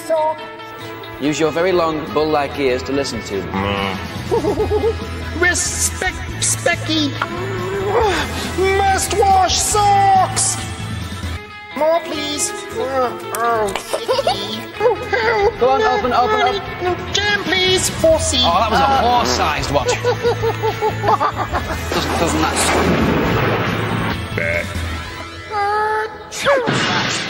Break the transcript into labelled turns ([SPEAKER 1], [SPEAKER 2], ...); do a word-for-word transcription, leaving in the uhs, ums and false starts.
[SPEAKER 1] talk.
[SPEAKER 2] Use your very long, bull-like ears to listen to them.
[SPEAKER 1] Respect, Specky. Must wash socks. More, please. Oh, oh, Specky.
[SPEAKER 2] Go on, open, open, open.
[SPEAKER 1] Jam, please. Horsey.
[SPEAKER 2] Oh, that was a horse-sized watch. doesn't, doesn't that...
[SPEAKER 3] Bad.
[SPEAKER 1] Uh,